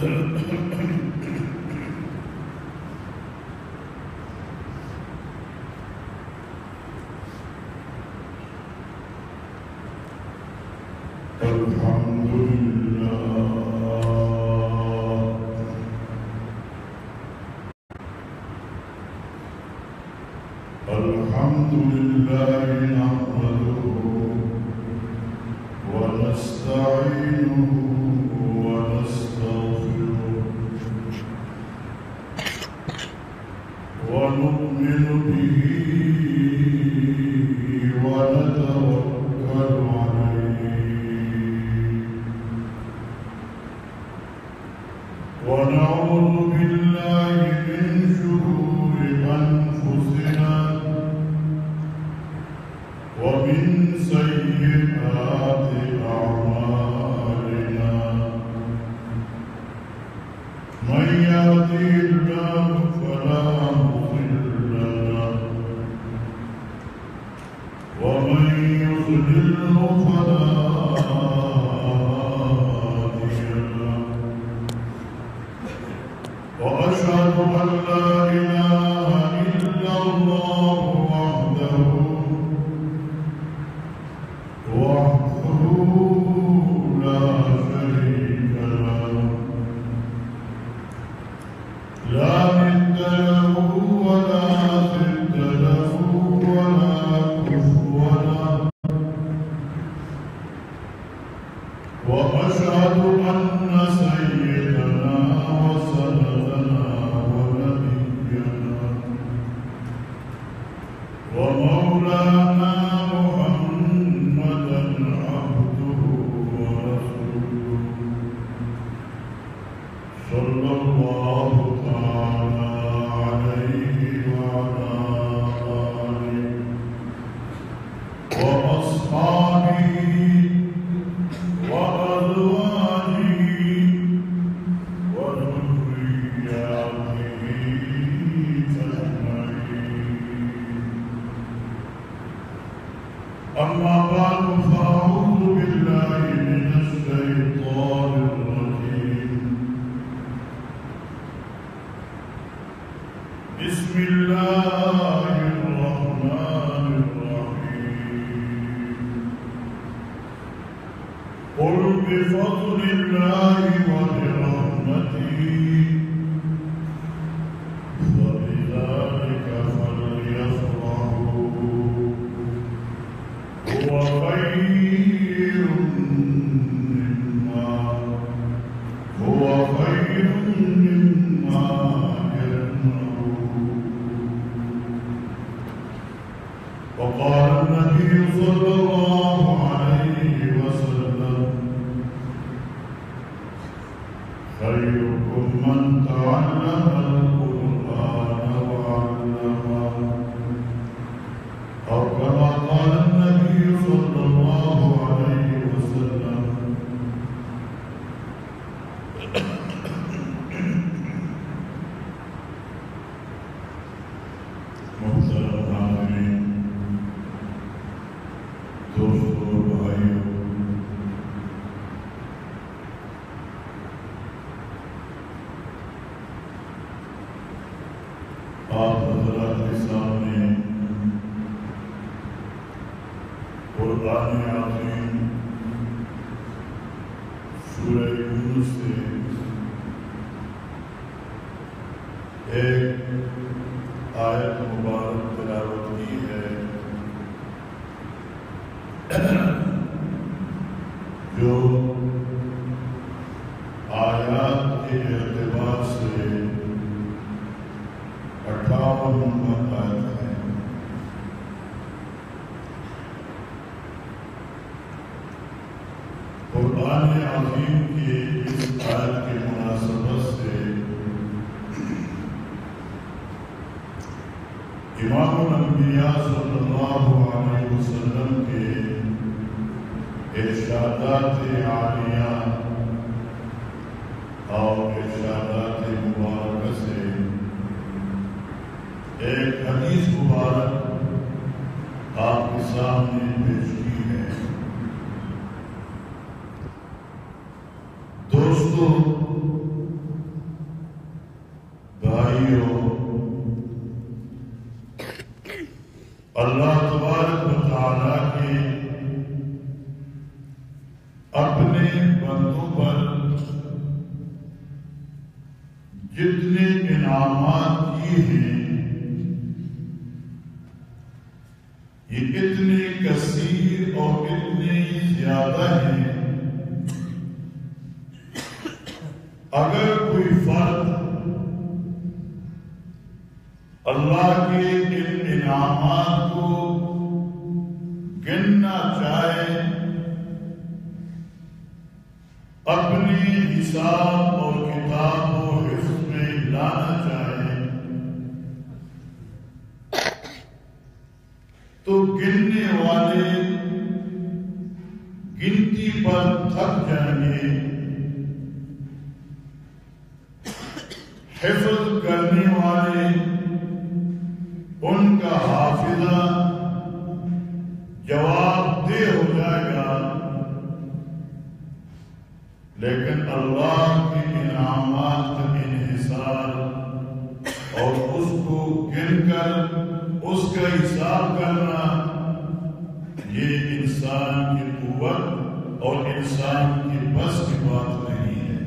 الحمد لله نحمده ونستعينه ونستغفره ونؤمن به ونتوكل عليه ونعوذ بالله من شرور أنفسنا ومن سيئات أعمالنا من يهده الله فلا مضل له ومن يضلل فلا هادي له وأشهد أن لا إله إلا الله وحده لا شريك له لا ند له ولا ضد له ولا كفو له وأشهد أن سيدنا وسندنا ونبينا ومولانا صلى الله تعالى عليه وعلى آله وأصحابه وأزواجه وذرياته أجمعين أما بعد فأعوذ بالله من الشيطان الرجيم بسم الله الرحمن الرحيم قل بفضل الله وبرحمته فبذلك فليفرحوا هو خير مما وقال النبي صلى الله عليه وسلم خيركم من تعلم القرآن وعلمه أو كما قال النبي صلى الله عليه وسلم محترم حاضرین دوستوں بھائیوں آپ حضرات کے سامنے قرآن عظیم سورہ یونس سے ایک آیت مبارک تلاوت کی ہے جو آیات کے اعتبار سے 58 نمبر آیت ہے۔ قرآن عظیم کی اس آیت کی مناسبت سے امام الانبیاء صلی اللہ علیہ وسلم کے ارشادات عالیہ اور ارشادات مبارکہ سے ایک حدیث مبارک آپ کے سامنے پیش کی ہے۔ دوستو اللہ تبارک و تعالیٰ کے اپنے بندوں پر جتنے انعامات کیے ہیں یہ اتنے کثیر اور اتنے زیادہ ہیں، اگر کوئی فرد اللہ کے ان انعامات کو گننا چاہے، اپنے حساب اور کتاب و حفظ میں لانا چاہے، تو گننے والے گنتی پر تھک جائیں گے، حفظ کرنے والے ان کا حافظہ جواب دہ ہو جائے گا، لیکن اللہ کے انعامات کا انحصار اور اس کو گن کر اس کا حساب کرنا یہ انسان کی قوت اور انسان کی بس کی بات نہیں ہے۔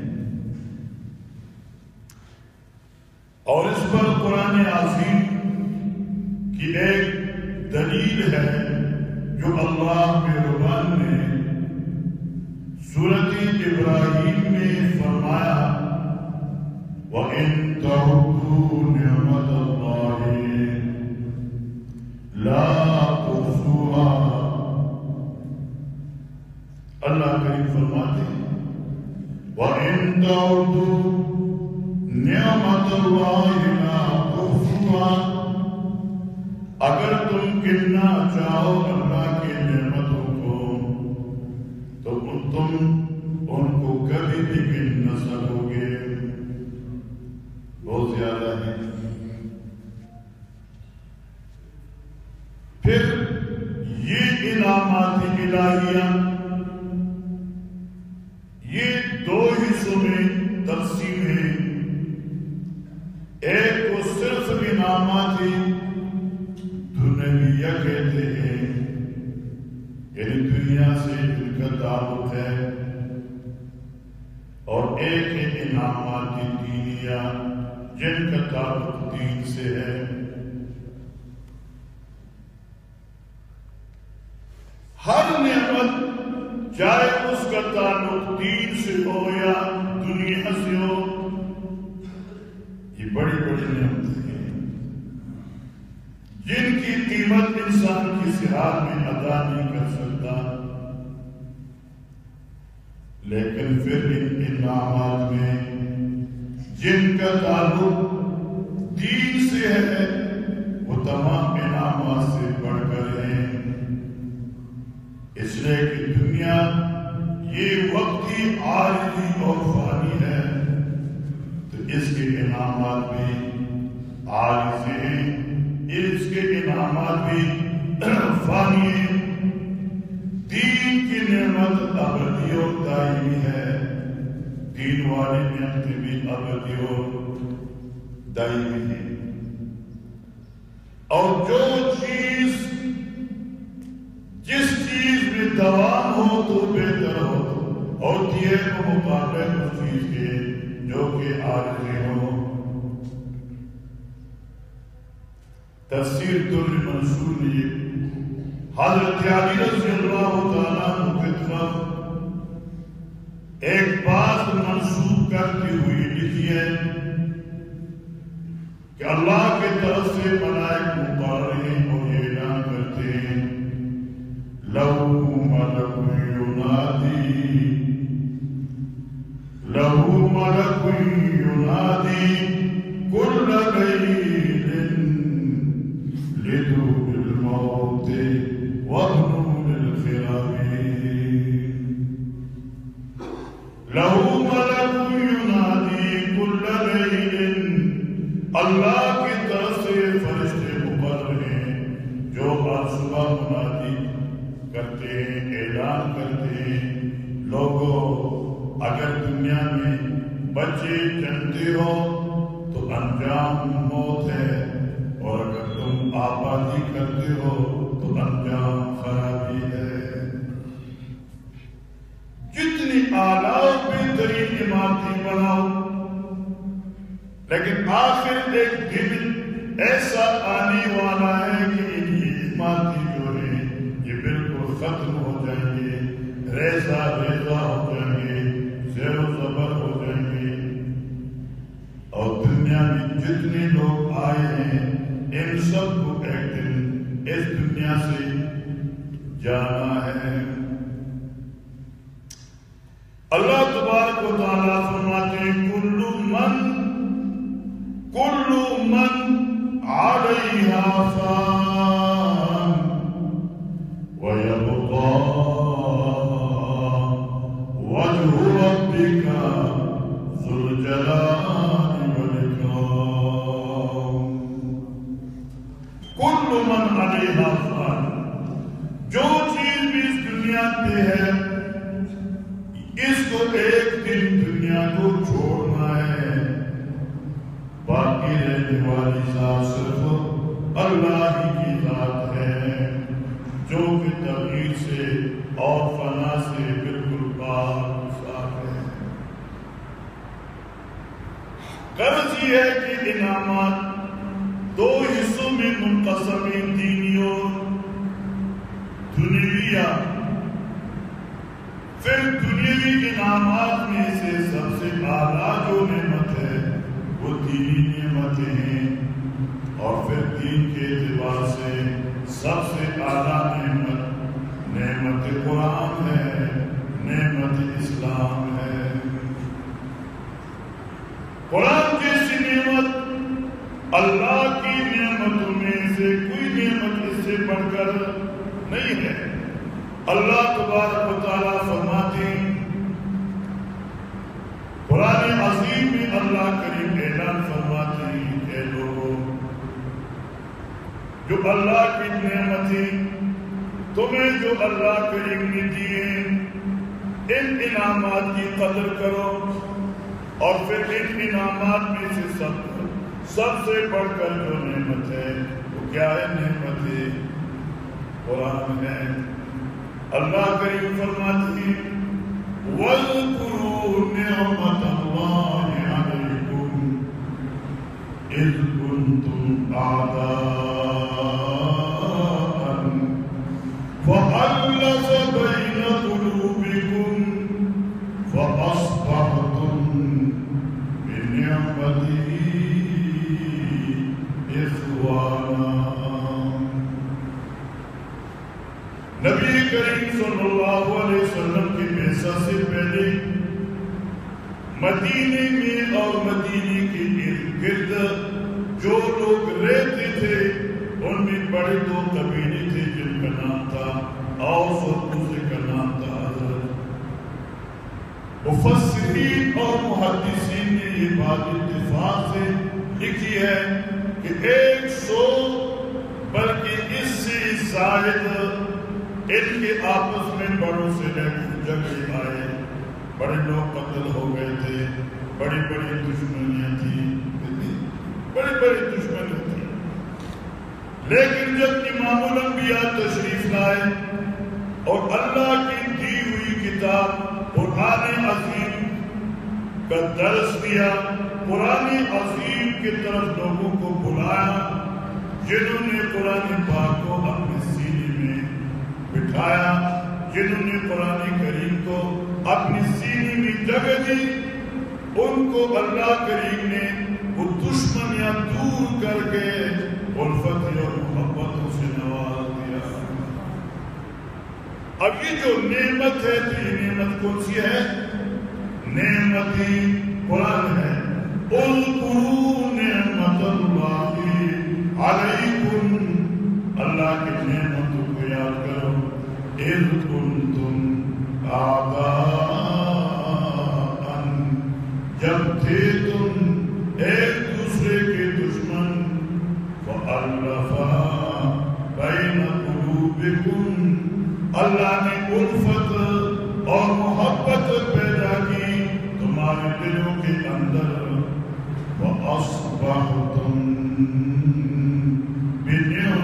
اور اس پر قرآن عظیم کی ایک دلیل ہے جو اللہ مہربان نے سورۃ ابراہیم میں فرمایا، وَإِن تَعُدُّوا نِعْمَتَ اللَّهِ لَا تُحْصُوهَا۔ اللہ کریم فرماتے ہیں وَإِن تَعُدُّوا نِعْمَتَ اللَّهِ لَا تُحْصُوهَا، اگر تم گننا چاہو اللہ کی نعمتوں کو تو تم ان کو کبھی بھی گن نہ سکو گے، بہت زیادہ ہے۔ پھر یہ انعامات الہیہ یہ دو حصوں میں تقسیم ہے، ایک کو صرف انعامات دنیویہ کہتے ہیں، یعنی دنیا سے جن کا تعلق ہے، اور ایک ہے انعامات دینیہ جن کا تعلق دین سے ہے۔ ہر نعمت چاہے اس کا تعلق دین سے ہو یا دنیا سے ہو، یہ بڑی بڑی نعمتیں ہیں جن کی قیمت انسان کی صحت میں ادا نہیں کر سکتا، لیکن پھر ان انعامات میں جن کا تعلق دین سے ہے وہ تمام انعامات سے بڑھ کر ہیں، اس لیے کہ دنیا یہ وقتی عارضی اور فانی ہے، تو اس کے انعامات بھی عارضی ہیں، اس کے انعامات بھی فانی ہیں۔ دین کی نعمت ابدی اور دائمی ہے، دین والی نعمتیں بھی ابدی اور دائمی ہیں، اور جو چیز جس چیز میں دوام ہو تو بہتر ہوتی ہے وہ مقابلے اس چیز کے جو کہ عارضی ہو۔ تفسیر در منصور نے حضرت علی رضی اللہ تعالیٰ عنہ کی طرف ایک بات منسوب کرتی ہوئی لکھی ہے کہ اللہ کی طرف سے ملائک مقرر ہیں اور یہ اعلان کرتے ہیں، لَهُ مَلَكٌ يُنَادِي كُلَّ لَيْلٍ لِدُوءِ الْمَوْتِ وَابْنُونِ الْخِرَابِ۔ لَهُ مَلَكٌ يُنَادِي كُلَّ لَيْلٍ، اللہ کی طرف سے فرشتے مقرر ہیں جو ہر صبح منادی کرتے ہیں، اعلان کرتے ہیں، لوگوں اگر دنیا میں بچے جنتے ہو تو انجام موت ہے، اور اگر تم آبادی کرتے ہو تو انجام خرابی ہے۔ جتنی اعلیٰ بہترین عمارتیں بناؤ، لیکن آخر ایک دن ایسا آنے والا ہے کہ یہ عمارتیں جو ہیں یہ بالکل ختم ہو جائیں گے، ریزہ ریزہ ہو جائیں گے، زیر و زبر ہو جائیں گے، اور دنیا میں جتنے لوگ آئے ہیں ان سب کو ایک دن اس دنیا سے جانا ہے۔ اللہ تبارک و تعالیٰ فرماتے ہیں کل من علیہا فان ویبقى وجہ ربک ذو الجلال والاکرام۔ کل من علیہا فان، جو چیز بھی اس دنیا پہ ہے اس کو ایک دن دنیا کو چھوڑنا ہے، باقی رہنے والی ذات صرف اللہ ہی کی ذات ہے، جو کہ تغییر سے اور فنا سے بالکل پاک صاف ہے۔ غرض یہ ہے کہ انعامات دو حصوں میں منقسم ہیں، دینی اور دنیویہ۔ پھر دنیاوی انعامات میں سے سب سے اعلیٰ جو نعمت ہے وہ دینی نعمتیں ہیں، اور پھر دین کے اعتبار سے سب سے اعلیٰ نعمت قرآن ہے، نعمت اسلام ہے۔ قرآن جیسی نعمت اللہ کی نعمتوں میں سے کوئی نعمت اس سے بڑھ کر نہیں ہے۔ اللہ تبارک و تعالیٰ فرماتے ہیں قرآن عظیم میں، اللہ کریم اعلان فرماتے ہیں کہ لوگوں، جو اللہ کی نعمتیں تمہیں جو اللہ کریم نے دیے ان انعامات کی قدر کرو، اور پھر ان انعامات میں سے سب سے بڑھ کر جو نعمت ہے وہ کیا ہے؟ نعمت قرآن ہے۔ اللہ کریم فرماتے ہیں وَاذْكُرُوا نِعْمَةَ اللَّهِ عَلَيْكُمْ إِذْ كُنْتُمْ أَعْدَاءً فَأَلَّفَ بَيْنَ قُلُوبِكُمْ فَأَصْبَحْتُمْ بِنِعْمَتِهِ إِخْوَانًا۔ نبی کریم صلی اللہ علیہ وسلم کی بعثت سے پہلے مدینے میں اور مدینے کے ارد گرد جو لوگ رہتے تھے ان میں بڑے دو قبیلے تھے، جن کا نام تھا اوس اور دوسرے کا نام تھا حضرت۔ مفسرین اور محدثین نے یہ بات اتفاق سے لکھی ہے کہ 100 بلکہ اس سے زائد ان کے آپس میں بڑوں سے لے کر جھگڑے آئے، بڑے لوگ قتل ہو گئے تھے، بڑی بڑی دشمنیاں تھیں، بڑی بڑی دشمنی تھی۔ لیکن جب امام الانبیاء تشریف لائے اور اللہ کی دی ہوئی کتاب قرآن عظیم کا درس دیا، قرآن عظیم کی طرف لوگوں کو بلایا، جنہوں نے قرآن پاک کو اپنے سینے میں بٹھایا، جنہوں نے قرآن کریم کو اپنی سینے میں جگہ دی، ان کو اللہ کریم نے وہ دشمنیاں دور کر کے الفت اور محبتوں سے نواز دیا۔ اب یہ جو نعمت ہے تو یہ نعمت کون سی ہے؟ نعمت قرآن ہے۔ اذکروا نعمت اللہ علیکم، اللہ کی نعمتوں کو یاد کرو۔ اذ کنتم اعداء، جب تھے تم ایک دوسرے کے دشمن، فألف بین قلوبکم، اللہ نے الفت اور محبت پیدا کی تمہارے دلوں کے اندر، وَأَصْبَحْتُمْ بِنِعْمَتِهِ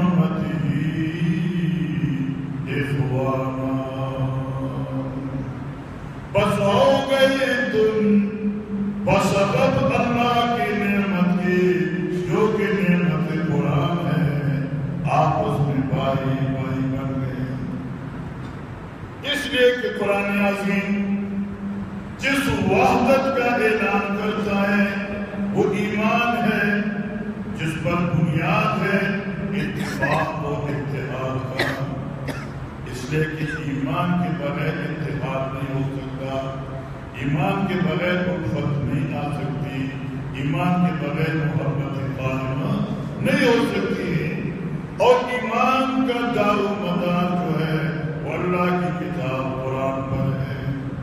لیے کہ قرآن عظیم جس وحدت کا اعلان کرتا ہے وہ ایمان ہے، جس پر بنیاد ہے اتفاق و اتحاد کا، اس لیے کہ ایمان کے بغیر اتحاد نہیں ہو سکتا، ایمان کے بغیر الفت نہیں آ سکتی، ایمان کے بغیر محبت قائمہ نہیں ہو سکتی ہے، اور ایمان کا دار و مدار جو ہے وہ اللہ کی کتاب قرآن پر ہے،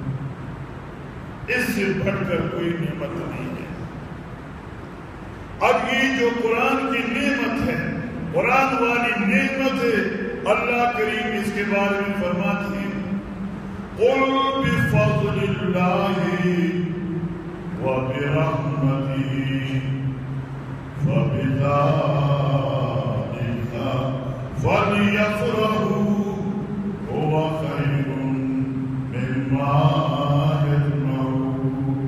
اس سے بڑھ کر کوئی نعمت نہیں ہے۔ اب یہ جو قرآن کی نعمت ہے، قرآن والی نعمت ہے، اللہ کریم اس کے بارے میں فرماتے ہیں قُلْ بِفَضْلِ اللَّهِ وَبِرَحْمَتِهِ فَبِذَلِكَ فَلْيَفْرَحُوا هُوَ خَيْرٌ مِّمَّا يَجْمَعُونَ۔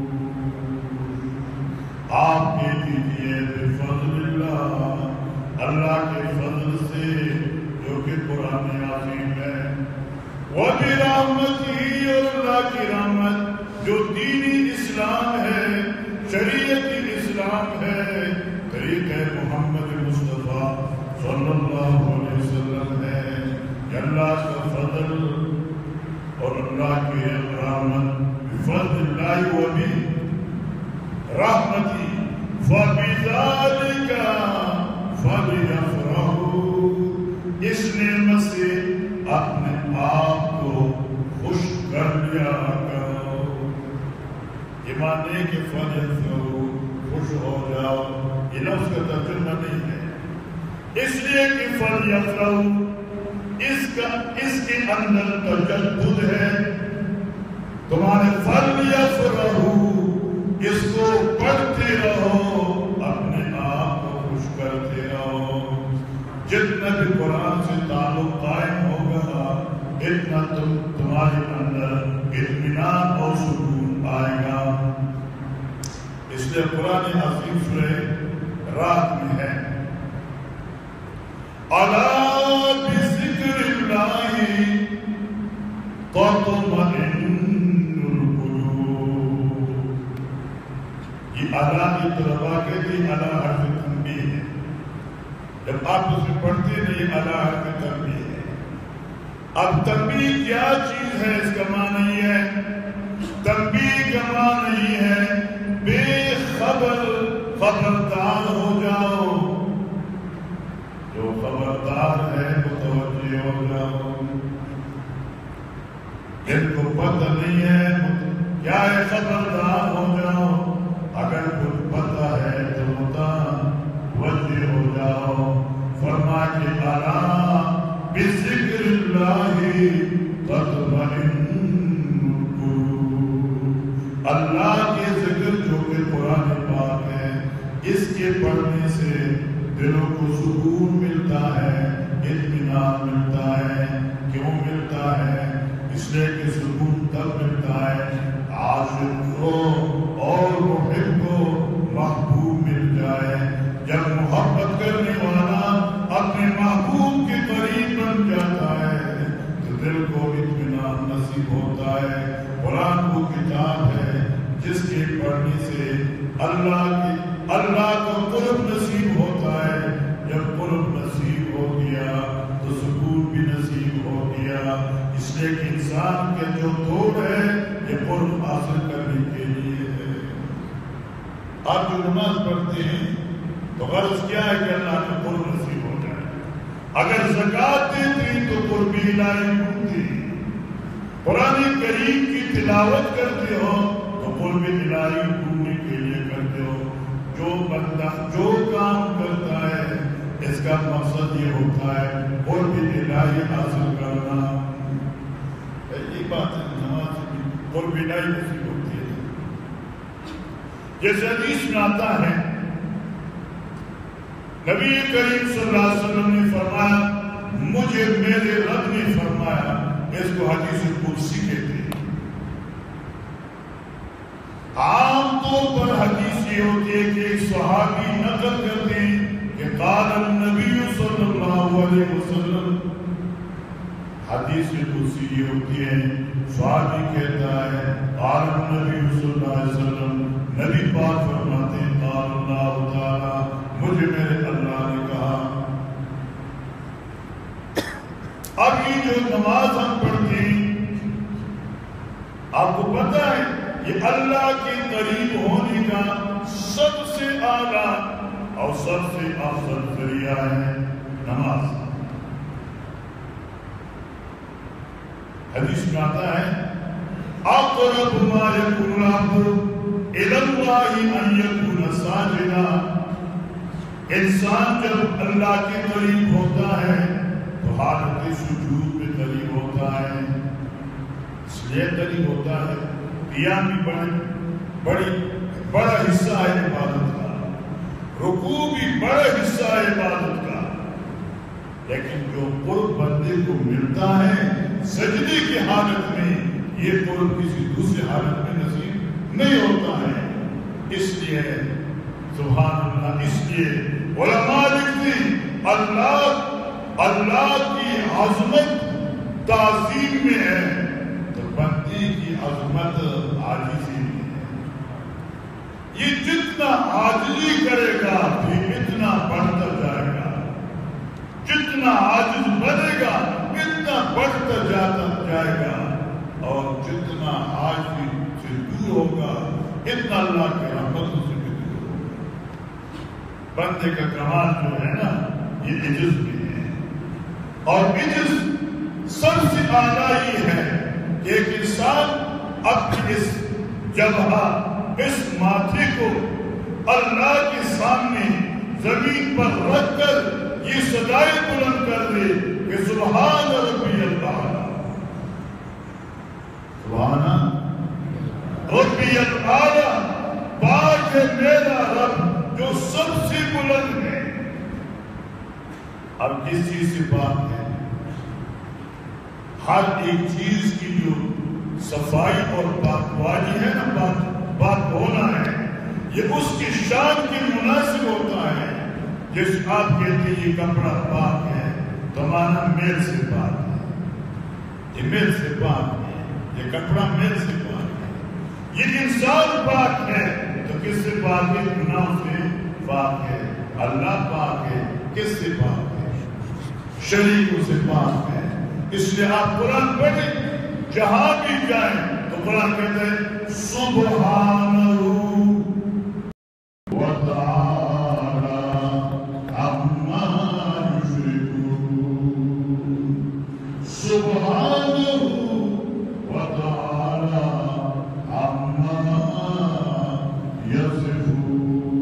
آپ کہہ دیجئے بفضل اللہ، اللہ کے فضل سے جو کہ قرآن عظیم ہے، وَبِرَحْمَتِهِ، اور اللہ کی رحمت جو دینی اسلام ہے، شریعت اسلام ہے، طریقہ محمد مصطفیٰ صلی اللہ علیہ وسلم ہے، کہ اللہ کا فضل اور اللہ کی رحمت بفضل اللہ وبرحمتہ فَبِذَلِكَ فَلْيَفْرَحُوا، اس نعمت سے اپنے آپ کو خوش کر لیا کرو۔ یہ مانے کہ فَلْيَفْرَحُوا، خوش ہو جاؤ، یہ لفظ کا ترجمہ نہیں ہے، اس لیے کہ فَلْيَفْرَحُوا اس کے اندر تجدد ہے، تمہارے فَلْيَفْرَحُوا اس کو پڑھتے رہو، اپنے آپ کو خوش کرتے رہو، جتنا بھی قرآن سے تعلق قائم ہوگا اتنا تمہارے اندر اطمینان اور سکون آئے گا۔ اس لیے قرآن عظیم سورہ رات میں ہے الا بذکر اللہ تطمئن القلوب، یہ الا کی طلبا کہتی الا حرف تنبیہ ہے، جب آپ اسے پڑھتے ہیں یہ الا حرف تنبیہ ہے۔ اب تنبیہ کیا چیز ہے، اس کا معنی یہ ہے، تنبیہ کا معنی یہ ہے بے خبردار ہو جاؤ، جو خبردار ہے متوجہ ہو جاؤ، جن کو پتہ نہیں ہے کیا ہے خبردار ہو جاؤ، اگر کچھ پتہ ہے تو متوجہ ہو جاؤ۔ فرما کہ الا بذکر اللہ تطمئن القلوب، اللہ کے ذکر جو کہ قرآن پاک ہے، اس کے پڑھنے سے دلوں کو سکون ملتا ہے، اطمینان ملتا ہے۔ کیوں ملتا ہے؟ اس لیے کہ سکون تب ملتا ہے عاشق کو اور محب کو محبوب مل جائے، جب محبت کرنے والا اپنے محبوب کے قریب بن جاتا ہے تو دل کو اطمینان نصیب ہوتا ہے۔ قرآن وہ کتاب ہے جس کے پڑھنے سے اللہ کا قرب نصیب ہوتا ہے، جب قرب نصیب ہو گیا تو سکون بھی نصیب ہو گیا۔ اس لیے کہ انسان کے جو دوڑ ہے یہ قرب حاصل کرنے کے لیے ہے۔ آپ جو نماز پڑھتے ہیں تو غرض کیا ہے کہ اللہ کا قرب نصیب ہو جائے، اگر زکوٰۃ دیتے تو قرب الہی ڈھونڈتے، قرآن کریم کی تلاوت کرتے ہو تو قرب الہی ڈھونڈنے کے لیے کرتے ہو۔ جو بندہ جو کام کرتا ہے اس کا مقصد یہ ہوتا ہے قرب الہی حاصل کرنا۔ یہ بات ہے، نماز قرب الہی نصیب ہوتی ہے۔ جیسے حدیث میں آتا ہے نبی کریم صلی اللہ علیہ وسلم نے فرمایا، مجھے میرے رب نے فرمایا، اس کو حدیث قدسی کہتے ہیں۔ عام طور پر حدیث یہ ہوتی ہے کہ ایک صحابی نقل کرتے ہیں کہ قال النبی صلی اللہ علیہ وسلم، حدیث قدسی یہ ہوتی ہے، صحابی کہتا ہے قال النبی صلی اللہ علیہ وسلم، نبی پاک فرماتے ہیں قال اللہ تعالی، مجھے میرے اللہ نے کہا۔ اب یہ جو نماز ہم پڑھتے ہیں، آپ کو پتہ ہے یہ اللہ کے قریب ہونے کا سب سے اعلیٰ اور سب سے افضل ذریعہ ہے نماز۔ حدیث میں آتا ہے اقرب ما یکون العبد الی اللہ ان یکون ساجدا، انسان جب اللہ کے قریب ہوتا ہے تو حالت سجود میں قریب ہوتا ہے، اس لیے قریب ہوتا ہے۔ قیام بھی بڑا حصہ ہے عبادت کا، رکوع بھی بڑا حصہ ہے عبادت کا، لیکن جو قرب بندے کو ملتا ہے سجدے کی حالت میں، یہ قرب کسی دوسری حالت میں نصیب نہیں ہوتا ہے۔ اس لیے سبحان اللہ، اس لیے علماء لکھتے اللہ کی عظمت تعظیم میں ہے تو بندے کی عظمت عاجزی میں ہے۔ یہ جتنا عاجزی کرے گا پھر اتنا بڑھتا جائے گا، جتنا عاجز بنے گا اتنا بڑھتا جائے گا، اور جتنا عاجزی سے دور ہوگا اتنا اللہ کے رحمتوں سے بھی دور ہوگا۔ بندے کا کمال جو ہے نا یہ عجز میں ہے، اور عجز سب سے اعلیٰ یہ ہے کہ ایک انسان اپنی اس جبہہ، اس ماتھے کو اللہ کے سامنے زمین پر رکھ کر یہ صدائے بلند کر دے کہ سبحان ربی الاعلی، سبحان ربی الاعلی، پاک ہے میرا رب جو سب سے بلند ہے۔ اب کس چیز سے پاک ہے؟ ہر ایک چیز کی جو صفائی اور پاکوالی ہے نا، پاک ہونا ہے، یہ اس کی شان کے مناسب ہوتا ہے۔ جس آپ کہتے ہیں یہ کپڑا پاک ہے تو مانا میل سے پاک ہے، یہ میل سے پاک ہے، یہ کپڑا میل سے پاک ہے، یہ انسان پاک ہے تو کس سے پاک ہے؟ گناہ سے پاک ہے۔ اللہ پاک ہے، کس سے پاک ہے؟ شریکوں سے پاک ہے۔ اس لیے آپ قرآن پڑھیں، جہاں بھی جائیں تو قرآن کہتے ہیں سبحانہ وتعالی عما یشرکون، سبحانہ وتعالی عما یصفون۔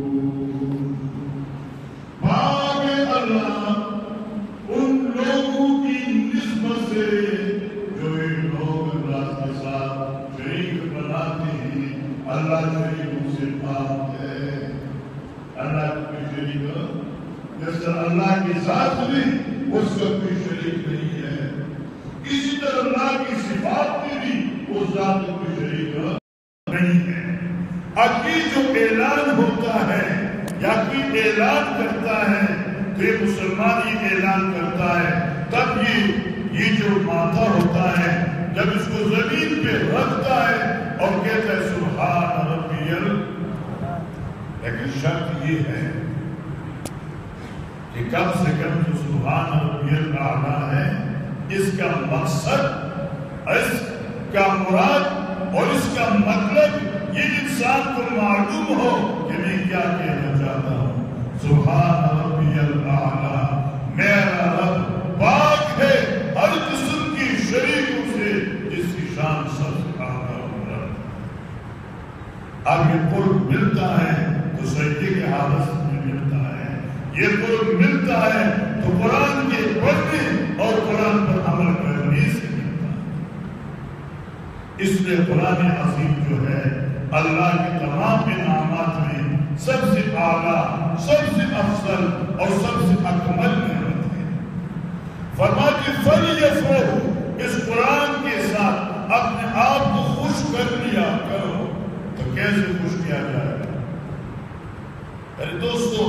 پاک اللہ ان لوگوں کی نسبت سے جو یہ لوگ اللہ کے ساتھ شریک بناتے ہیں۔ اللہ شریکوں سے پاک ہے، اللہ کوئی شریک، جس طرح اللہ کی ذات میں اس کا کوئی شریک نہیں ہے، اسی طرح اللہ کی صفات میں بھی اس ذات کا کوئی شریک نہیں ہے۔ اب یہ جو اعلان ہوتا ہے یا کوئی اعلان کرتا ہے تو یہ مسلمان یہ اعلان کرتا ہے، تب یہ جو ماتھا ہوتا ہے جب اس کو زمین پہ رکھتا ہے اور کہتا ہے سبحان ربی الاعلی، لیکن شرط یہ ہے کہ کم سے کم جو سبحان ربی الاعلی ہے، اس کا مقصد، اس کا مراد اور اس کا مطلب یہ انسان کو معلوم ہو کہ میں کیا کہنا چاہتا ہوں۔ سبحان ربی الاعلی، میرا رب پاک ہے ہر قسم کی شریکوں سے، جس کی شان سب سے اعلیٰ ہے۔ اب یہ قرب ملتا ہے تو سجدے کے حالت میں ملتا ہے، یہ قرب ملتا ہے تو قرآن کے پڑھنے اور قرآن پر عمل کرنے سے ملتا ہے۔ اس لیے قرآن عظیم جو ہے اللہ کے تمام انعامات میں سب سے اعلیٰ، سب سے افضل اور سب سے اکمل نعمت ہے۔ فرماتے فَلْيَفْرَحُوا، اس قرآن کے ساتھ اپنے آپ کو خوش کر لیا کرو۔ تو کیسے خوش کیا جائے گا؟ ارے دوستو،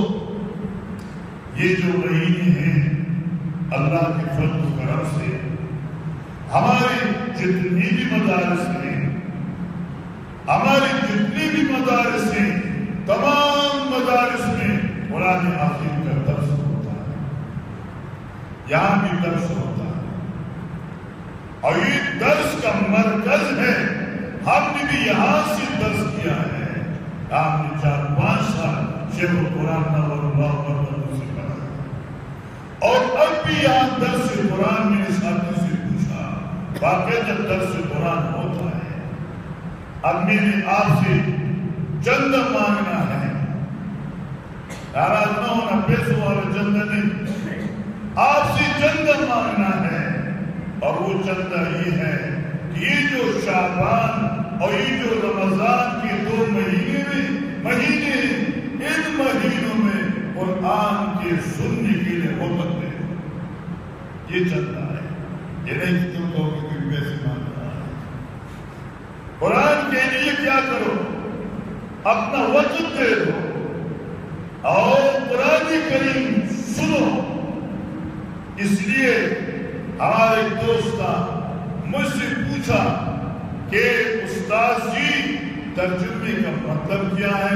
یہ جو مہینے ہیں اللہ کے فضل و کرم سے ہماری جتنی بھی مدارس ہیں، ہماری جتنی بھی مدارس ہیں، تمام مدارس میں قرآن عظیم کا درس ہوتا ہے، یہاں بھی درس ہوتا ہے، اور یہ درس کا مرکز ہے۔ ہم نے بھی یہاں سے درس کیا ہے، ہم نے 4-5 سال شیخ القرآن نور اللہ مرحوم سے پڑھا، اور اب بھی یہاں درس قرآن میں ساتھی سے پوچھا، واقعی جب درس قرآن ہوتا ہے، اب میں نے آپ سے چندہ مانگنا ہے، ناراض نہ ہونا، پیسوں والا چندہ نہیں، آپ سے چندہ مانگنا ہے، اور وہ چندہ یہ ہے کہ یہ جو شعبان اور یہ جو رمضان کے 2 مہینے ان مہینوں میں قرآن کے سننے کے لیے وقت دے، یہ چندہ ہے، یہ نہیں کہ تم کو کوئی پیسے مانگ رہا ہے۔ قرآن کے لیے کیا کرو، اپنا وقت دے دو اور قرآن کریم سنو۔ اس لیے ہمارے دوست مجھ سے پوچھا کہ استاد جی ترجمے کا مطلب کیا ہے؟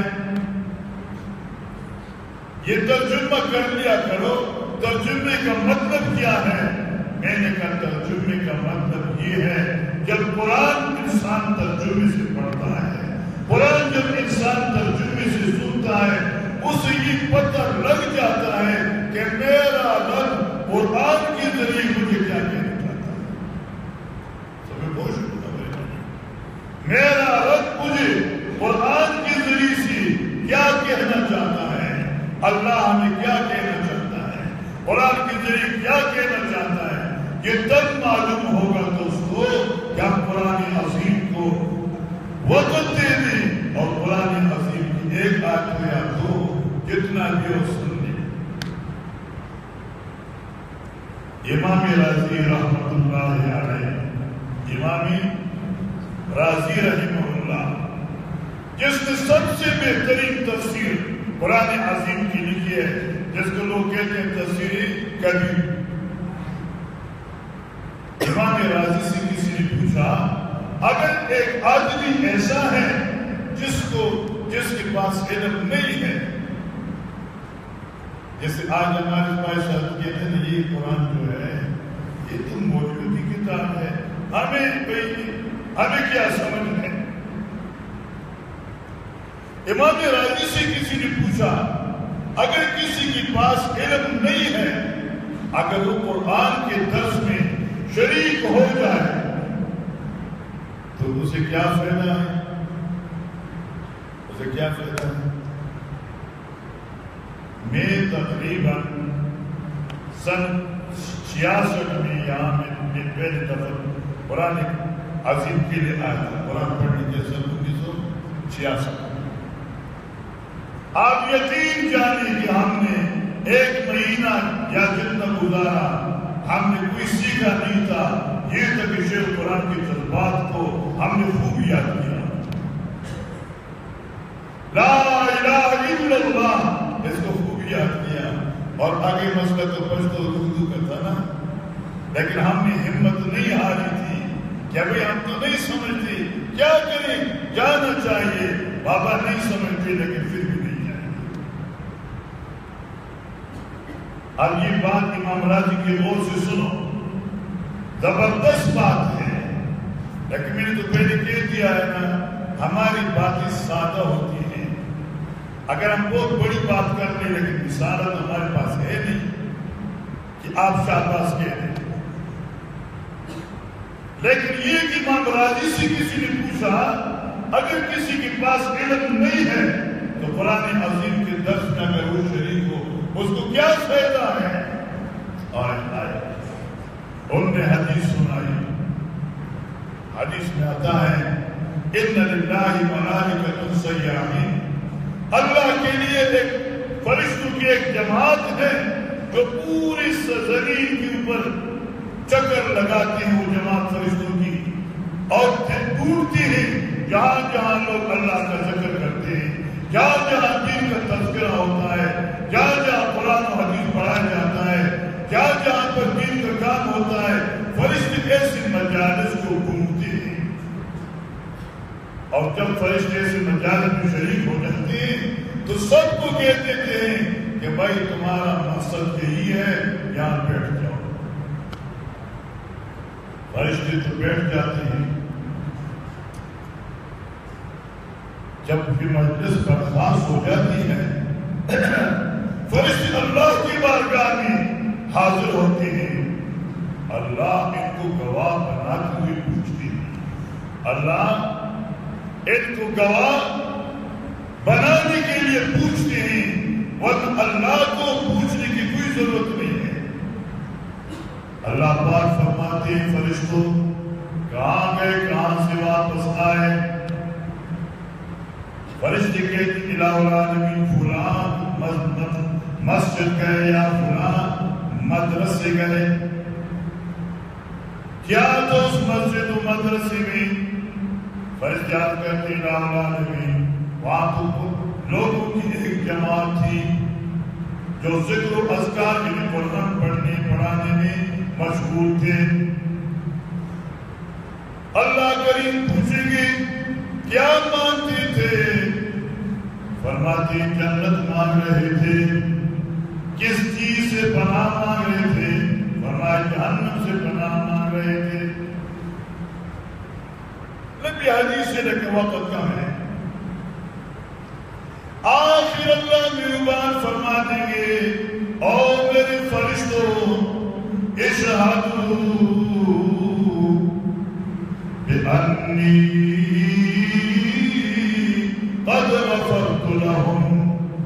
یہ ترجمہ کر لیا کرو، ترجمے کا مطلب کیا ہے؟ میں نے کہا ترجمے کا مطلب یہ ہے، جب قرآن انسان ترجمے سے پڑھتا ہے، قرآن جب انسان ترجمے سے سنتا ہے، اسے یہ پتہ لگ جاتا ہے کہ میرا رب قرآن کے ذریعے مجھے کیا کہنا چاہتا ہے۔ سمجھ بوجھ میرا رب مجھے قرآن کے ذریعے سے کیا کہنا چاہتا ہے، اللہ ہمیں کیا کہنا چاہتا ہے، قرآن کے ذریعے کیا کہنا چاہتا ہے، یہ تب معلوم ہوگا دوستو کہ ہم قرآن عظیم کو وقت دے دیں اور قرآن عظیم کی ایک آیت یا 2 جتنا بھی ہو سن لیں۔ امام رازی رحمت اللہ علیہ، امام رازی رحمہ اللہ، جس نے سب سے بہترین تفسیر قرآن عظیم کی لکھی ہے، جس کو لوگ کہتے ہیں تفسیر کبیر۔ امام رازی سے کسی نے پوچھا، اگر ایک آدمی ایسا ہے جس کے پاس علم نہیں ہے، جیسے آج ہمارے پاس کہتے ہیں یہ قرآن جو ہے یہ تو موجودی کتاب ہے، ہمیں کیا سمجھ ہے؟ امام راضی سے کسی نے پوچھا، اگر کسی کے پاس علم نہیں ہے، اگر وہ قرآن کے درس میں شریک ہو جائے تو اسے کیا فائدہ ہے؟ اسے کیا فائدہ ہے؟ میں تقریباً سن 66 میں یہاں میں پہلی دفعہ قرآن عظیم کے لیے آیا تھا، قرآن پڑھنے کے سن 1966۔ آپ یقین جانیں کہ ہم نے 1 مہینہ یا جتنا گزارا ہم نے کوئی سیکھا نہیں تھا، یہ تک کہ شیخ قرآن کے جذبات کو ہم نے خوب یاد کیا۔ لا الہ الا اللہ، اس کو خوب یاد کیا، اور آگے مسئلہ تو پشتو اردو کا تھا نا، لیکن ہم نے ہمت نہیں ہاری تھی کہ ابھی ہم تو نہیں سمجھتے، کیا کریں، جانا چاہیے، بابا نہیں سمجھتے لیکن پھر بھی نہیں جائیں۔ اب یہ بات امام راضی کے غور سے سنو، زبردست بات ہے، لیکن میں نے تو پہلے کہہ دیا ہے نا، ہماری باتیں سادہ ہوتی ہیں، اگر ہم بہت بڑی بات کر لیں لیکن مثالت ہمارے پاس ہے نہیں کہ آپ شاباش کہہ دیں۔ لیکن یہ کہ امام راضی سے کسی نے پوچھا، اگر کسی کے پاس علم نہیں ہے تو قرآن عظیم کے درس میں اگر وہ شریک ہو اس کو کیا فائدہ ہے؟ اور ان نے حدیث سنائی، حدیث میں آتا ہے ان للہ ملائکۃ سیاحین، اللہ کے لیے ایک فرشتوں کی ایک جماعت ہے جو پوری زمین کے اوپر چکر لگاتے ہیں، وہ جماعت فرشتوں کی، اور ڈھونڈتی ہیں جہاں جہاں لوگ اللہ کا ذکر کرتے ہیں، جہاں جہاں دین کا تذکرہ ہوتا ہے، جہاں جہاں قرآن و حدیث پڑھایا جاتا ہے، جہاں جہاں پر دین کا کام ہوتا ہے، فرشتے ایسی کو گونگتے ہیں، اور جب فرشتے سے مجالس میں شریک ہو جاتے ہیں تو سب کو کہہ دیتے ہیں کہ بھائی تمہارا مقصد یہی ہے، یہاں بیٹھ جاؤ۔ فرشتے تو بیٹھ جاتے ہیں۔ جب بھی مجلس برخاست ہو جاتی ہے فرشتے اللہ کی بارگاہ میں حاضر ہوتے ہیں۔ اللہ ان کو گواہ بناتے ہوئے پوچھتے ہیں، اللہ ان کو گواہ بنانے کے لیے پوچھتے ہیں، ورنہ اللہ کو پوچھنے کی کوئی ضرورت نہیں ہے۔ اللہ پاک فرماتے ہیں فرشتوں کہاں گئے، کہاں سے واپس آئے؟ فرشتے کہتے ہیں الہ العالمین فلان مسجد گئے یا فلان مدرسے گئے۔ کیا تو اس مسجد و مدرسے میں؟ فرشتے کہتے ہیں الہ العالمین وہاں تو لوگوں کی ایک جماعت تھی جو ذکر و اذکار کے لیے قرآن پڑھانے میں مشغول تھے۔ اللہ کریم پوچھیں گے کیا مانگتے تھے؟ فرماتے جنت مانگ رہے تھے۔ کس چیز سے پناہ مانگ رہے تھے؟ فرمایا جہنم سے پناہ مانگ رہے تھے۔ لمبی حدیث سے لیکن وقت کم ہے۔ آخر اللہ مہربان فرما دیں گے اور میرے فرشتوں اشہدوا بأنی قد غفرت لهم۔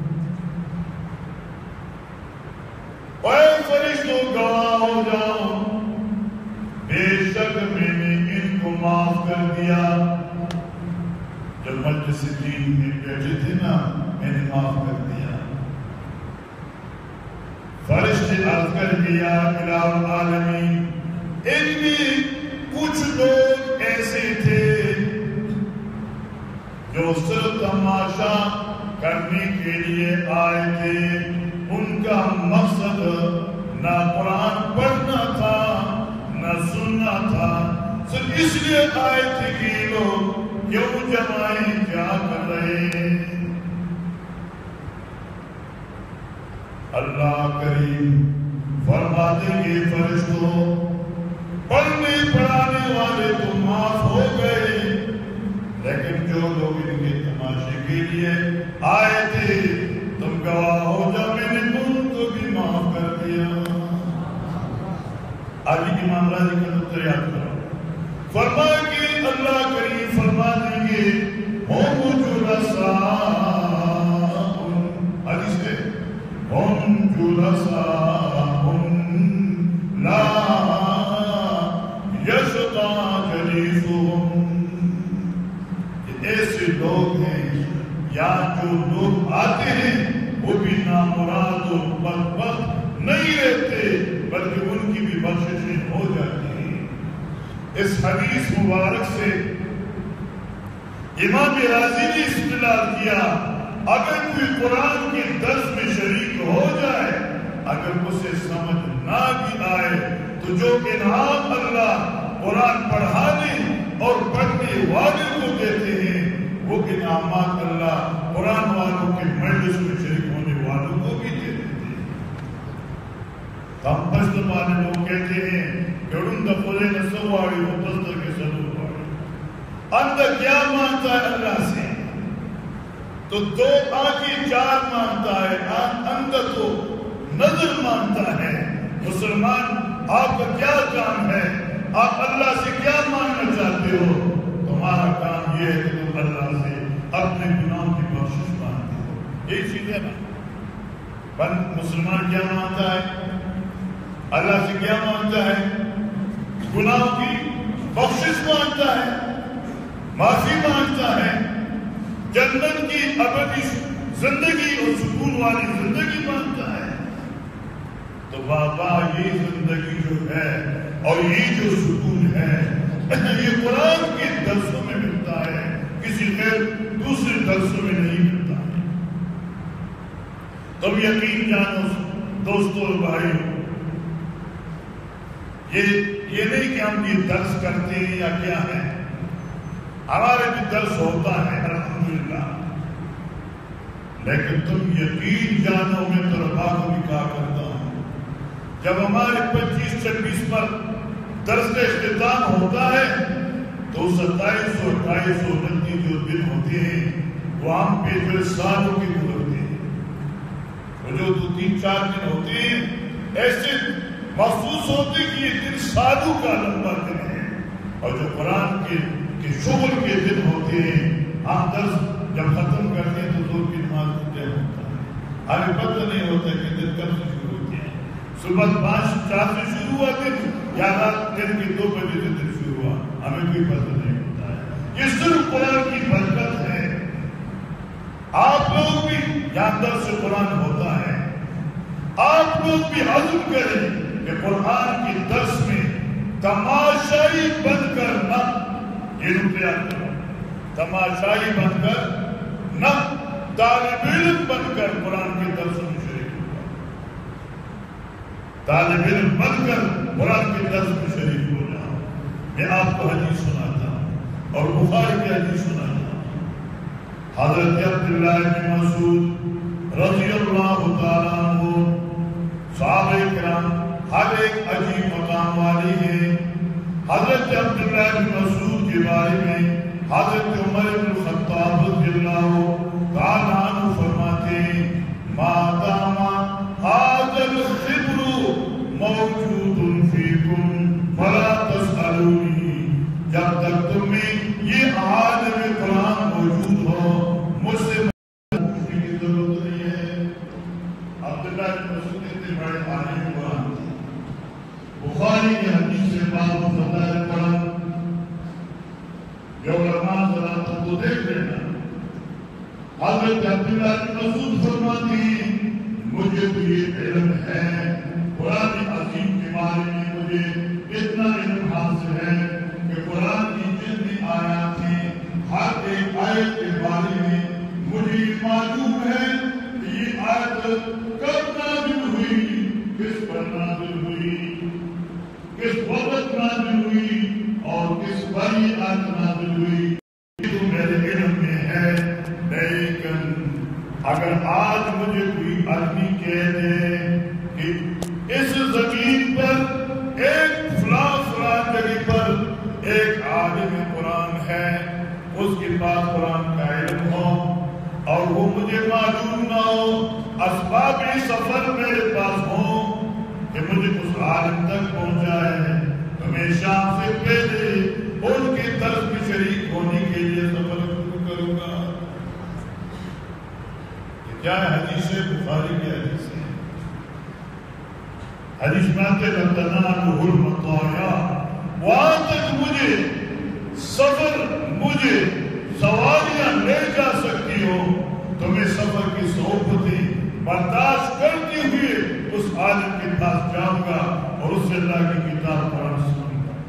اے فرشتوں گواہ ہو جاؤ بے شک میں نے ان کو معاف کر دیا۔ جب مجلس دین میں بیٹھے تھے نا میں نے معاف کر دیا۔ فرشتے عرض کر دیا الہ العالمین ان میں کچھ لوگ ایسے تھے جو صرف تماشا کرنے کے لیے آئے تھے، ان کا مقصد نہ قرآن پڑھنا تھا نہ سننا تھا، صرف اس لیے آئے تھے کہ لوگ کیوں جمائیں کیا کر رہے ہیں۔ اللہ کریم فرما دیں گے فرشتوں پڑھنے پڑھانے والے تو معاف ہو گئے، لیکن جو لوگ ان کے تماشے کے لیے آئے تھے تم گواہ ہو جاؤ میں نے تم کو بھی معاف کر دیا۔ آگے کی معاملہ کا نقطہ یاد کرو۔ فرمائے کہ اللہ کریم فرما دیں گے ہم جلساء حدیث ہے ہم جلساء لا یشقا جلیسهم۔ ایسے لوگ ہیں یا جو لوگ آتے ہیں وہ بھی نامراد و بدبخت نہیں رہتے بلکہ ان کی بھی بخششیں ہو جاتی ہیں۔ اس حدیث مبارک سے امام راضی نے استدلال کیا اگر کوئی قرآن کے درس میں شریک ہو جائے اگر اسے سمجھ نہ بھی آئے تو جو انعام اللہ قرآن پڑھانے اور پڑھنے والے کو دیتے ہیں وہ انعامات اللہ قرآن والوں کے مجلس میں شریک ہونے والوں کو بھی دے دیتے ہیں۔ ہم پشت والے لوگ کہتے ہیں جڑن دفولے نسواڑی وہ پستر کے صدور واڑی اندر کیا مانتا ہے اللہ سے تو دو آنکھیں چار مانتا ہے اندر تو نظر مانتا ہے۔ مسلمان آپ کا کیا کام ہے؟ آپ اللہ سے کیا مانگنا چاہتے ہو؟ تمہارا کام یہ ہے کہ تم اللہ سے اپنے گناہوں کی بخشش مانگتے ہو۔ یہی چیز ہے نا۔ مسلمان کیا مانتا ہے؟ اللہ سے کیا مانگتا ہے؟ گناہوں کی بخشش مانگتا ہے، معافی مانگتا ہے، جنت کی ابدی زندگی اور سکون والی زندگی مانگتا ہے۔ تو بابا یہ زندگی جو ہے اور یہ جو سکون ہے یہ قرآن کے درسوں میں ملتا ہے، کسی غیر دوسرے درسوں میں نہیں ملتا ہے۔ تم یقین جانو دوستوں اور بھائیوں، یہ نہیں کہ ہم یہ درس کرتے ہیں یا کیا ہے؟ ہمارے بھی درس ہوتا ہے الحمدللہ، لیکن تم یقین جانو میں طلبا کو بھی کہا کرتا ہوں، جب ہمارے 25-26 پر درس اختتام ہوتا ہے تو 27 اور 28 اور 29 جو دن ہوتے ہیں وہ ہم پہ جو سالوں کے گزرتے ہیں، وہ جو 2-3-4 دن ہوتے ہیں ایسے محسوس ہوتے کہ یہ دن سالوں کا لمبا دن ہے، اور جو قرآن کے شغل کے دن ہوتے ہیں، ہم درس جب ختم کرتے ہیں تو زور کی نماز کو طے ہوتا ہے، ہمیں پتہ نہیں ہوتا کہ دن کب سے شروع ہوتے ہیں، صبح 5-4 سے شروع ہوا دن یا رات دن کے 2 بجے سے دن شروع ہوا، ہمیں کوئی پتہ نہیں ہوتا ہے۔ یہ صرف قرآن کی برکت ہے۔ آپ لوگ بھی یہاں درس سے قرآن ہوتا ہے، آپ لوگ بھی عزم کریں کہ قرآن کی درس میں تماشائی بن کر نہ، یہ نقطہ کرو، تماشائی بن کر نہ، طالب علم بن کر قرآن کے درس میں شریک ہو، طالب علم بن کر قرآن کے درس میں شریک ہو جاؤ۔ میں آپ کو حدیث سناتا ہوں اور بخاری کی حدیث سناتا ہوں۔ حضرت عبداللہ بن مسعود رضی اللہ تعالیٰ عنہ، صحابہ کرام ہر ایک عجیب مقام والی ہے۔ حضرت عبداللہ بن مسعود کے بارے میں حضرت عمر بن الخطاب رضی اللہ تعالیٰ عنہ فرماتے ہیں، ما دام ھذا الخبر موجود فیکم فلا تسألونی، جب تک تم میں یہ عالم قرآن موجود ہو مجھ سے پوچھنے کی ضرورت نہیں ہے۔ عبداللہ بن مسعود اتنے بڑے عالم قرآن تھے۔ بخاری کی حدیث سے باب فضائل قرآن جو علماء ذرا تم کو دیکھ لینا، حضرت عبداللہ بن مسعود فرماتے ہیں، مجھے تو یہ علم ہے، قرآن عظیم کے بارے میں مجھے اتنا علم حاصل ہے کہ قرآن کی جتنی آیات ہیں ہر ایک آیت کے بارے میں مجھے معلوم ہے کہ یہ آیت کب نازل ہوئی، کس پر نازل ہوئی، کس وقت نازل ہوئی اور کس پر یہ آیت نازل ہوئی، یہ تو میرے علم میں ہے۔ لیکن اگر آج مجھے کوئی آدمی کہہ دے کہ اس زمین پر ایک فلاں جگہ پر ایک عالم قرآن ہے، اس کے پاس قرآن کا علم ہو اور وہ مجھے معلوم نہ ہو، اسباب سفر میرے پاس ہو کہ مجھے اس عالم تک پہنچائے، تو میں شام سے پہلے ان کی طرف میں شریک ہونے کے لیے سفر شروع کروں گا۔ یہ کیا ہے؟ حدیث بخاری کی حدیث ہے۔ حدیث میں آتے لَتَنَالُهُ الْمَطَايَا، وہاں تک مجھے سفر، مجھے سواریاں لے جا سکتی ہو تو میں سفر کی صحبتیں برداشت کرتے ہوئے اس عالم کے پاس جاؤں گا اور اس سے اللہ کی کتاب قرآن سنوں گا۔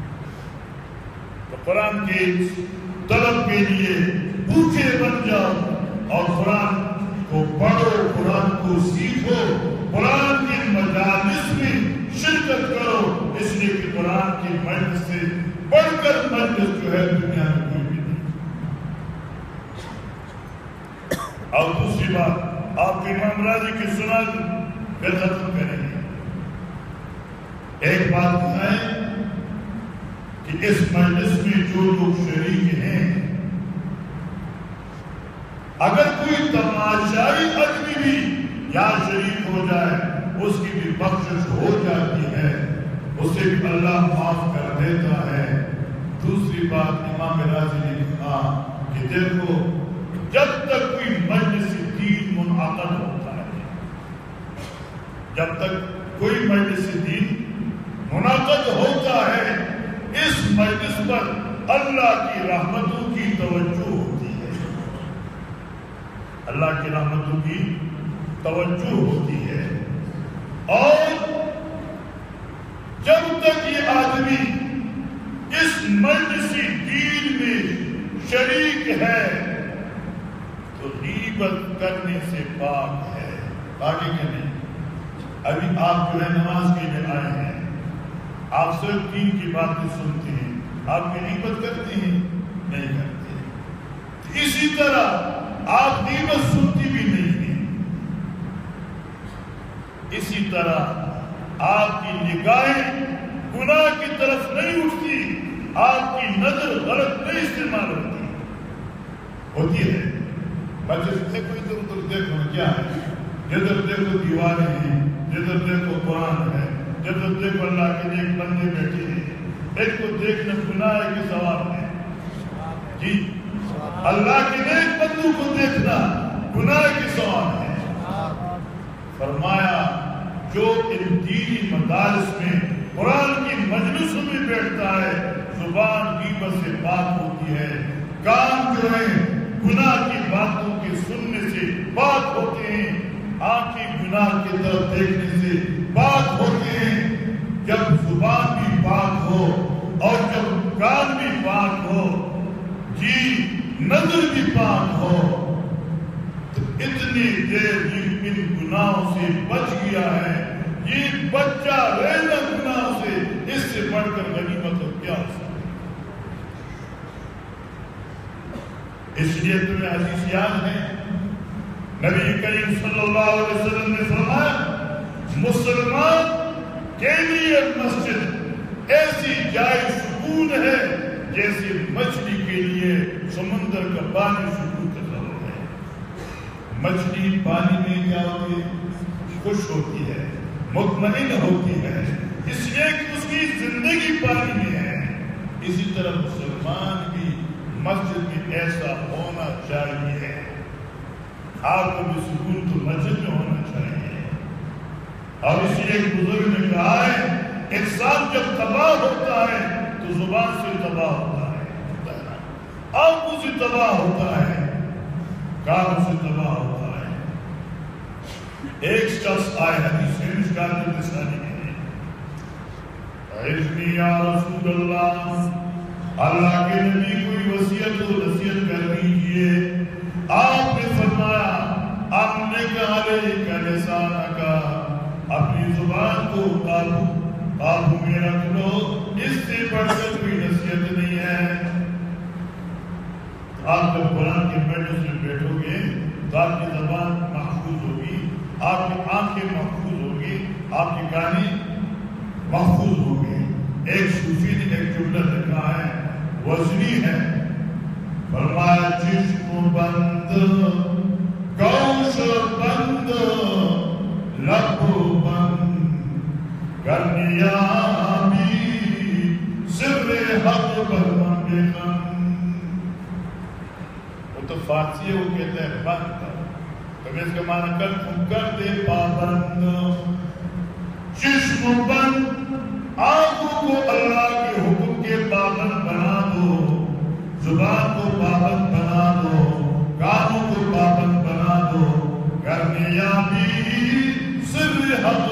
تو قرآن کے طلب کے لیے بھوکے بن جاؤ اور قرآن کو پڑھو، قرآن کو سیکھو، قرآن کی مجالس میں شرکت کرو، اس لیے کہ قرآن کی مجلس سے بڑھ کر مجلس جو ہے دنیا میں کوئی بھی نہیں۔ اور دوسری بات آپ کے امام راضی کی سنا پھر ختم کریں گے۔ ایک بات ہے کہ اس مجلس میں جو لوگ شریک ہیں، اگر کوئی تماشائی آدمی بھی یہاں شریک ہو جائے اس کی بھی بخشش ہو جاتی ہے، اسے بھی اللہ معاف کر دیتا ہے۔ دوسری بات امام راضی نے کہا کہ دیکھو، جب تک کوئی مجلس دین منعقد ہوتا ہے، جب تک کوئی مجلس دین منعقد ہوتا ہے، اس مجلس پر اللہ کی رحمتوں کی توجہ ہوتی ہے، اللہ کی رحمتوں کی توجہ ہوتی ہے۔ اور جب تک یہ آدمی اس مجلس دین میں شریک ہے تو غیبت کرنے سے پاک ہے۔ باقی کہ نہیں، ابھی آپ جو ہے نماز کے لیے آئے ہیں، آپ صرف دین کی باتیں سنتے ہیں، آپ کی غیبت کرتے ہیں؟ نہیں کرتے۔ اسی طرح آپ غیبت سنتی بھی نہیں ہیں، اسی طرح آپ کی نگاہیں گناہ کی طرف نہیں اٹھتی، آپ کی نظر غلط نہیں استعمال ہوتی ہے۔ بچے دیکھو ادھر ادھر دیکھو کیا ہے، جدھر دیکھو دیواریں ہیں، جدھر دیکھو قرآن ہے، جدھر دیکھو اللہ کے نیک بندے بیٹھے ہیں۔ ایک کو دیکھنا گناہ ہے کہ ثواب ہے؟ جی، اللہ کے نیک بندوں کو دیکھنا گناہ کی ثواب ہے۔ فرمایا جو ان دینی مدارس میں قرآن کی مجلسوں میں بیٹھتا ہے، زبان غیبت سے پاک ہوتی ہے، کان جو ہے گناہ کی باتوں کے سننے سے پاک ہوتے ہیں، آنکھیں گناہ کی طرف دیکھنے سے پاک ہوتے ہیں۔ جب زبان بھی پاک ہو اور جب کان بھی پاک ہو، جی نظر بھی پاک ہو، تو اتنی دیر ان گناہوں سے بچ گیا ہے۔ یہ بچہ رہنا گناہوں سے، اس سے بڑھ کر غنیمت اور کیا ہو سکتا ہے؟ اس لیے تمہیں حدیث یاد ہے، نبی کریم صلی اللہ علیہ وسلم نے فرمایا مسلمان کے لیے مسجد ایسی جائے سکون ہے جیسے مچھلی کے لیے سمندر کا پانی سکون کا ضرور ہے۔ مچھلی پانی میں کیا ہوتی ہے؟ خوش ہوتی ہے، مطمئن ہوتی ہے، اس لیے کہ اس کی زندگی پانی میں ہے۔ اسی طرح مسلمان بھی مسجد میں ایسا ہونا چاہیے۔ آپ کو بھی سکون تو مسجد میں ہونا چاہیے۔ اور اس لیے بزرگ نے کہا ہے انسان جب تباہ ہوتا ہے تو زبان سے تباہ ہوتا ہے، آنکھوں سے تباہ ہوتا ہے، کانوں سے تباہ ہوتا ہے۔ ایک شخص آئے حدیث میں مشکات النسائی میں، اذنی یا رسول اللہ، اللہ کے نبی کوئی وصیت و نصیحت کر دیجئے۔ آپ نے فرمایا اپنے علیک لسانک، اپنی زبان کو قابو میں رکھ لو، اس سے بڑھ کر کوئی نصیحت نہیں ہے۔ آپ جب قرآن کے مجلس میں بیٹھو گے تو آپ کی زبان محفوظ ہوگی، آپ کی آنکھیں محفوظ ہوگی، آپ کی گانے محفوظ ہوگی۔ ایک صوفی نے ایک جملہ لکھا ہے، وزنی ہے، فرمایا چشم بند، گوش بند، لب بند، کرنیابی سر حق برمن بخن۔ وہ تو فارسی ہے، وہ کہتے ہیں بند، تو اس کا معنی کر دے پابند۔ چشم بند، آنکھوں کو اللہ کے حکم کے پابند بنا دو، زبان کو پابند بنا دو، کانوں کو پابند بنا دو، کرنیابی سر حق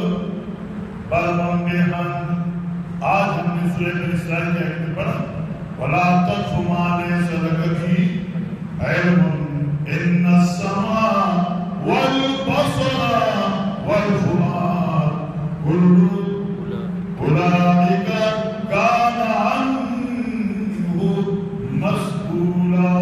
برمن بخن۔ آج ہم نے سورہ بنی اسرائیل کے آیت میں پڑھا وَلَا تَقْفُ مَا لَيْسَ لَكَ بِهِ عِلْمٌ إِنَّ السَّمْعَ وَالْبَصَرَ وَالْفُؤَادَ كُلُّ أُولَئِكَ كَانَ عَنْهُ مسئولا۔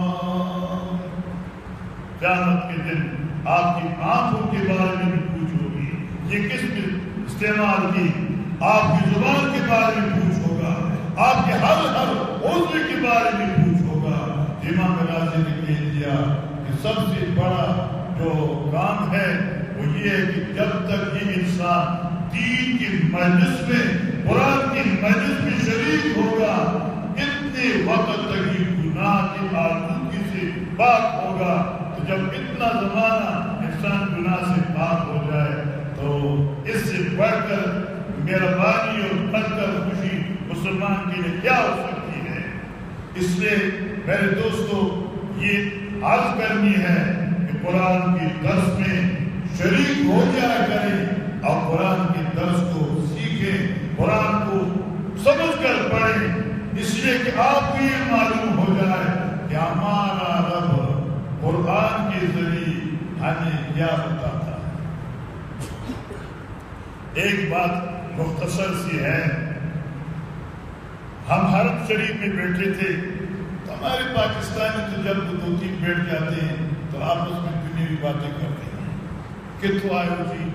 قیامت کے دن آپ کی آنکھوں کے بارے میں بھی پوچھو گی، یہ کس نے استعمال کی، آپ کی زبان کے بارے میں پوچھ ہوگا، آپ کے ہر عضو کے بارے میں پوچھ ہوگا۔ امام غازی نے کہہ دیا کہ سب سے بڑا جو کام ہے وہ یہ ہے کہ جب تک یہ انسان دین کی مجلس میں، قرآن کی مجلس میں شریک ہوگا، اتنے وقت تک یہ گناہ کی آلودگی سے پاک ہوگا۔ تو جب اتنا زمانہ انسان گناہ سے پاک ہو جائے تو اس سے بڑھ کر مہربانی اور برکت خوشی مسلمان کے لیے کیا ہو سکتی ہے؟ اس لیے میرے دوستو یہ عرض کرنی ہے کہ قرآن کی درس میں شریک ہو جایا کریں اور قرآن کے درس کو سیکھیں، قرآن کو سمجھ کر پڑھیں، اس لیے کہ آپ کو یہ معلوم ہو جائے کہ ہمارا رب قرآن کے ذریعے ہمیں کیا بتاتا ہے۔ ایک بات مختصر سی ہے. ہم حرم شریف میں بیٹھے تھے تو ہمارے پاکستانی تو جب دو تین بیٹھ جاتے ہیں تو آپس میں دنیاوی باتیں کرتے ہیں. کتوں آئے ہو جی؟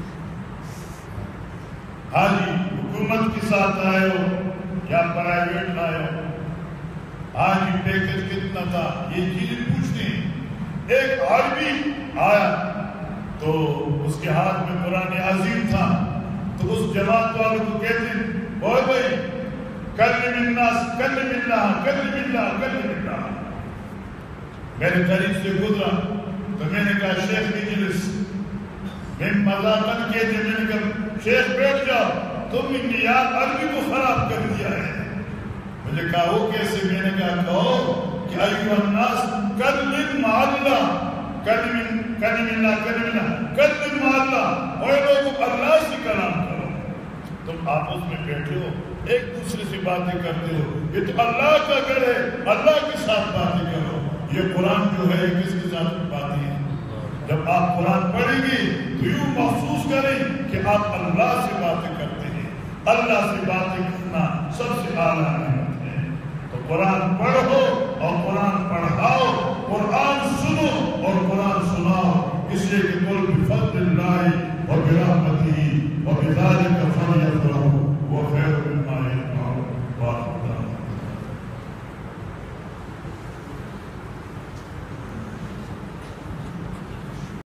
ہاں جی حکومت کے ساتھ آئے ہو یا پرائیویٹ آئے ہو؟ ہاں جی پیکج کتنا تھا؟ یہ چیزیں پوچھتے ہیں. ایک عربی آیا تو اس کے ہاتھ میں قرآن عظیم تھا تو اس جماعت والوں کو کہتے ہیں اوے بھائی کلم الناس کلم اللہ کلم اللہ کلم اللہ. میرے قریب سے گزرا تو میں نے کہا شیخ اجلس. میں مذاقن کہتے میں نے کہا شیخ بیٹھ جاؤ تم نے یار عربی کو خراب کر دیا ہے. مجھے کہا وہ کیسے؟ میں نے کہا کہو کہ ایھا الناس کلم اللہ کلم اللہ کلم اللہ کلم اللہ. اور لوگوں اللہ سے کلام کرو. تم آپس میں بیٹھے ہو ایک دوسرے سے باتیں کرتے ہو. یہ تو اللہ کا گھر ہے, اللہ کے ساتھ باتیں کرو. یہ قرآن جو ہے کس کے ساتھ باتیں ہیں؟ جب آپ قرآن پڑھیں گے تو یوں محسوس کریں کہ آپ اللہ سے باتیں کرتے ہیں. اللہ سے باتیں کرنا سب سے اعلیٰ نعمت ہے. تو قرآن پڑھو اور قرآن پڑھاؤ, قرآن سنو اور قرآن سناؤ. اس لیے کہ قل بفضل اللہ وبرحمتہ